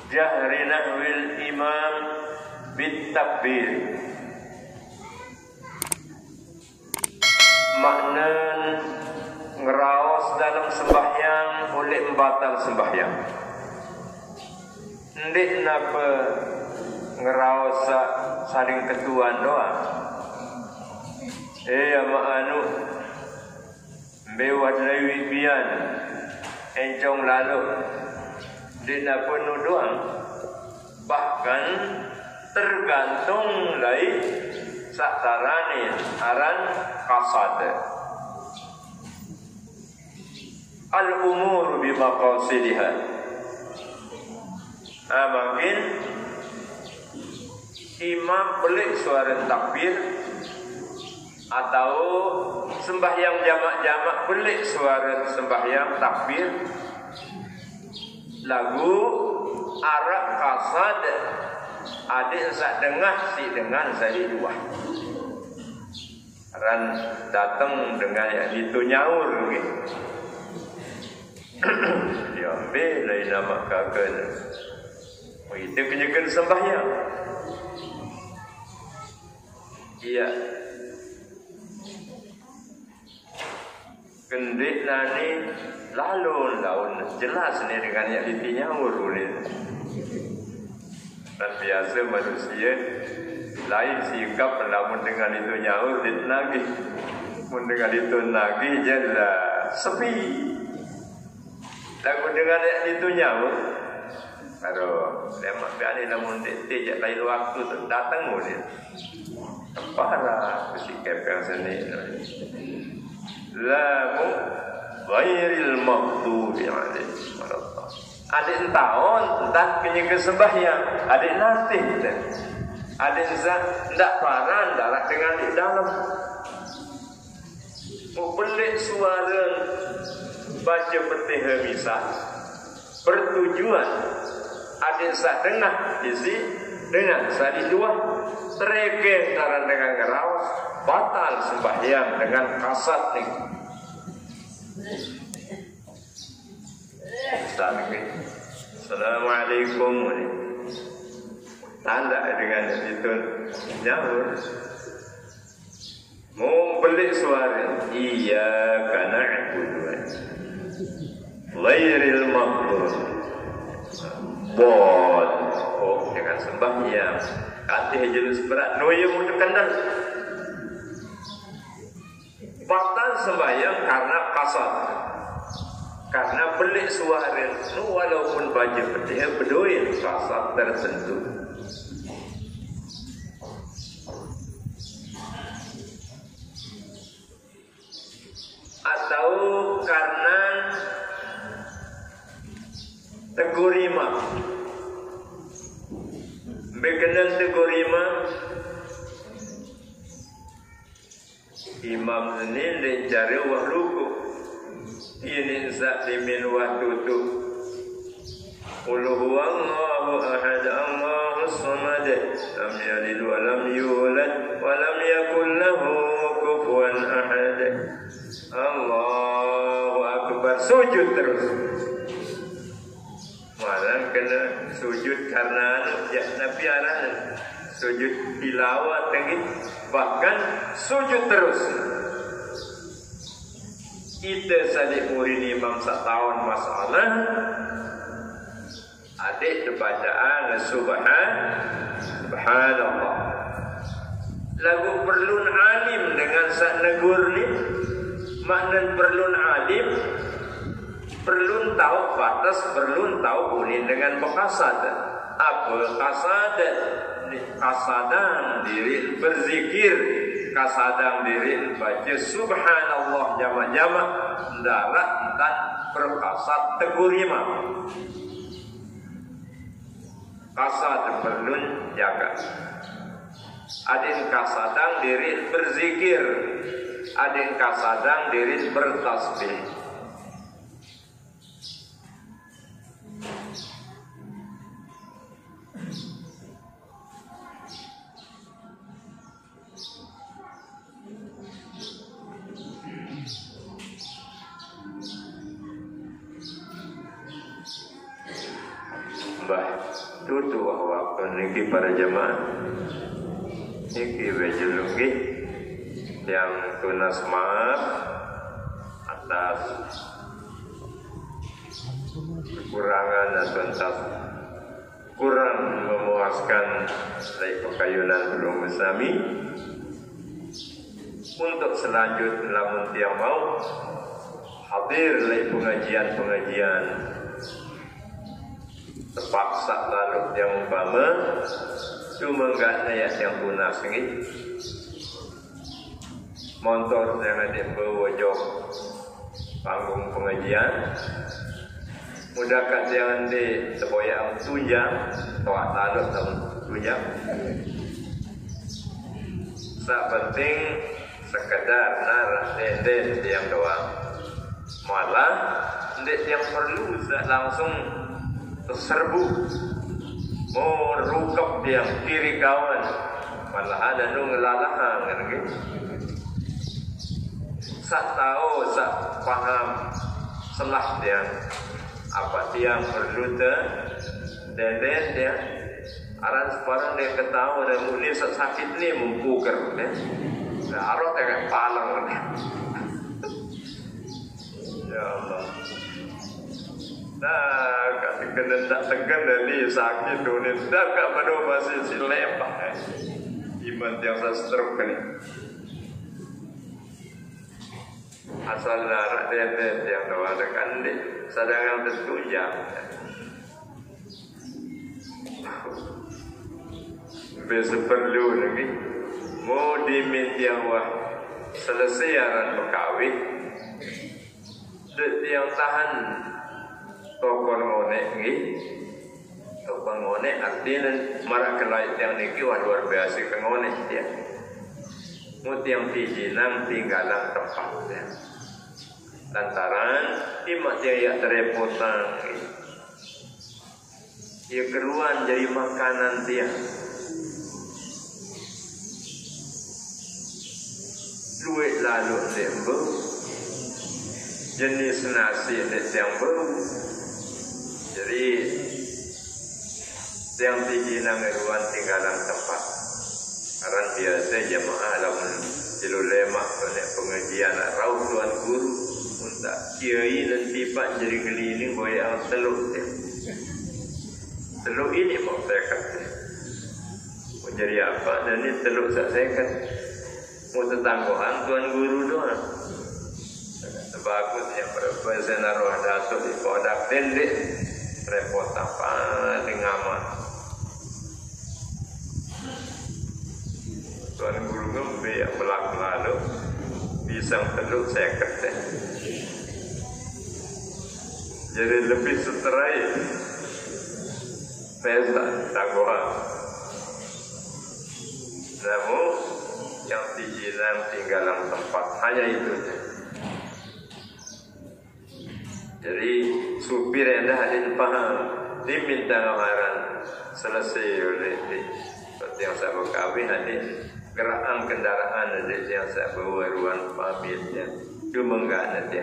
jahri nahwil imam bit takbir. Makna ngeraos dalam sembahyang oleh membatal sembahyang. Ndik napa ngeraos saling ketuan doa. Ama anu bewat lewi pian encong lalu ndik napa nu doang. Bahkan tergantung lai satarane aran qasad. Al-umur bi maqasidiha. Mungkin imam pelik suara takbir atau sembahyang jamak-jamak pelik suara sembahyang takbir. Lagu arak qasad adik sak dengah si dengan saya dua. Ran datang dengan yang itu nyaur gitu. Dia ambil lain nama kakak. Kita kenyakan sembahyang. Iya. Kendik ni lalu laun jelas ni dengan yang itu nyaur boleh. Dan biasa manusia lain sikap namun dengan itu nyaur dia nagih. Dengan itu nagih jelas sepi. Lagu dengan itu nyawa. Kalau lemak biani namun tidak lain waktu datang mungkin. Parah bersikap yang seni. Lagu ghairil maghdubi alaihim waladdallin. Adik tahun entah kenyang sembahyang, adik nanti. Adik tidak paran darah dengan di dalam. Pelik suara baca petiha misah bertujuan adik sak dengah isi dengan sadi dua terege antara dengan ngerawas batal sembahyang dengan kasat ni. Assalamualaikum. Tanda dengan itu nyaur. Mau pelik suara iya kana na'budu ghairil maghdub bon dengan sembahyang katih jelus berat noya mu tekandang batal sembahyang karena kasar karena pelik suara walaupun baca petiha berdoa kasar tertentu. Atau karena tegurima berkenan tegurima imam ini mencari wahluku ini sak dimin wahtutu uluhu Allahu ahad Allahu samad lam yalid wa lam yulad wa lam yakul lahu kufuwan ahad. Allahu akbar, sujud terus. Malah kena sujud karena Nabi arahan sujud tilawat tinggi, bahkan sujud terus. Kita sadik murid imam setahun masalah adik bacaan subhanallah. Lagu perlun alim dengan sak negur ni. Makna perlun alim, perlun tahu batas, perlun tahu kuning dengan bekasad. Apa kasad? Kasadang diri berzikir, kasadang diri baca subhanallah jamak-jamak, darat dan berkasad tegurima. Kasad perlun jaga. Adin kasadang diri berzikir. Ada yang kasadang diri bertasbih. Mbah tutu waktu niki para jemaah niki wajulungi yang tunas maaf atas kekurangan atau atas kurang memuaskan dari pekayunan belum bersami. Untuk selanjutnya lamun tiang mau hadir dari pengajian-pengajian terpaksa lalu yang umpama cuma enggak naik yang tunas ni motor yang ada bawa jok panggung pengajian mudahkan jangan di seboyang tunjang toak lalu tahun tunjang tak penting sekedar narah denden yang doang malah yang perlu langsung terserbu mau rukap yang kiri kawan malah ada nu ngelalahan kan gitu sak tahu sak paham selah dia apa yang perlu deden dia aran sekarang dia ketahu dan muni sakit ni mempuker ya arot yang palang ya Allah. Nah, kasih kena tak tekan dari sakit tu ni, dah kat pada masih silepak iman yang saya stroke ni. Asal larak deden yang doa dekan ni, sedang tertujang. Besok perlu lagi, mau diminta yang wah selesai aran berkahwin, yang tahan. Tokon ngonek ni, tokon ngonek artinya marak kelait yang niki wah luar biasa kengonek dia. Mut yang dijinang tinggalan tempat dia. Lantaran imak dia yang terepotan, dia keruan jadi makanan dia. Duit lalu dia bau, jenis nasi dia bau. Jadi yang tinggi nangeruan tinggalan tempat. Karena biasa jemaah lamun jelu lemak banyak pengajian rauh tuan guru untuk kiai dan tipak jadi keliling boyang teluk dia. Teluk ini mau saya kata. Mau jadi apa? Dan ini teluk saya kata. Mau tetangguhan tuan guru doang. Bagus yang berapa senaruh datuk di kodak tendek. Repot apa dengan amat tuan guru ngembe yang berlaku lalu pisang teluk saya kata jadi lebih seterai pesta tangguhan namun yang tinggalan tempat hanya itu. Jadi supir yang dah hadin paham diminta ngamaran selesai oleh seperti yang saya berkahwin hadin gerakan kendaraan hadin yang saya bawa ruang pamitnya cuma enggak nanti.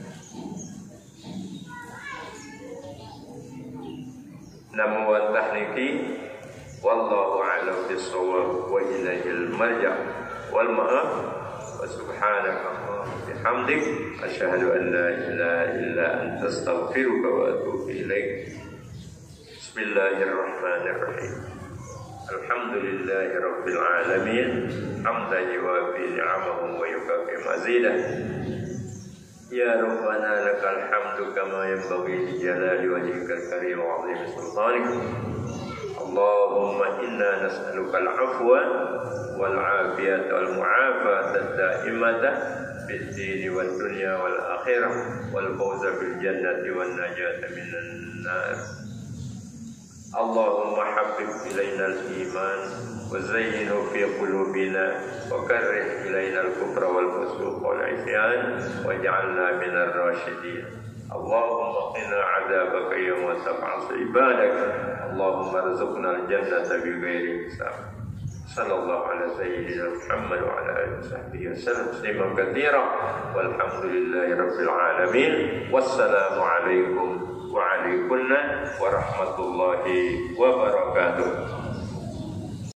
Namun watah niki wallahu a'lam bis-shawab wa ilaihil marja' wal ma'ab wa subhanaka bihamdik asyhadu an la ilaha illa anta astaghfiruka wa atubu ilaik. Bismillahirrahmanirrahim. Alhamdulillahi rabbil alamin hamdan yuwafi ni'amahu wa yukafi mazidah. Ya Rabbana lakal hamdu kama yanbaghi li jalali wajhikal karim wa 'azimi sultanik. Allahumma inna nas'aluka al-'afwa wal 'afiyata wal mu'afata ad-da'imata fid dini wad dunya wal akhirah wal fawza bil jannati wan najata minan nar. Allahumma habbib ilaina al-iman wa zayyinhu fi qulubina wa karrih ilaina al-kufra wal fusuq wal 'isyan waj'alna minar rasyidin. Allahumma qina 'adzabaka yawma tab'atsu ibadak. Allahumma arzuqna al-jannata bighairi hisab. Sallallahu ala sayyidina Muhammad wa ala alihi wa sahbihi wasallam tasliman katsira walhamdulillahi rabbil alamin. Wassalamu alaikum wa alaikum warahmatullahi wabarakatuh.